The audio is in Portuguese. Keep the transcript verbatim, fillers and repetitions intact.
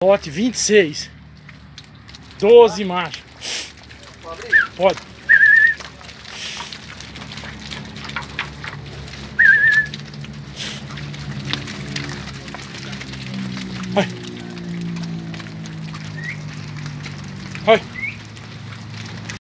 Lote vinte e seis. doze macho. Pode. Vai. Vai.